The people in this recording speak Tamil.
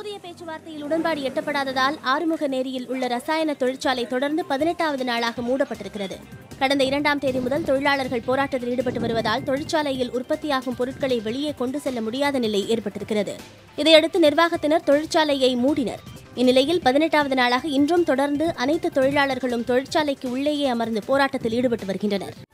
ஊதிய பேச்சுவார்த்தையில் உடன்பாடு எட்டப்படாததால் ஆறுமுகநேரியில் உள்ள ரசாயன தொழிற்சாலை தொடர்ந்து 18வது நாளாக மூடப்பட்டிருக்கிறது. கடந்த 2ஆம் தேதி முதல் தொழிலாளர்கள் போராட்டத்தில் ஈடுபட்டு வருவதால் தொழிற்சாலையில் உற்பத்தியாகும் பொருட்களை வெளியே கொண்டு செல்ல முடியாத நிலை ஏற்பட்டிருக்கிறது. இதையடுத்து நிர்வாகத்தினர் தொழிற்சாலையை மூடினர். இந்நிலையில் 18வது நாளாக இன்றும் தொடர்ந்து அனைத்து தொழிலாளர்களும் தொழிற்சாலைக்கு உள்ளேயே அமர்ந்து போராட்டத்தில் ஈடுபட்டு வருகின்றனர்.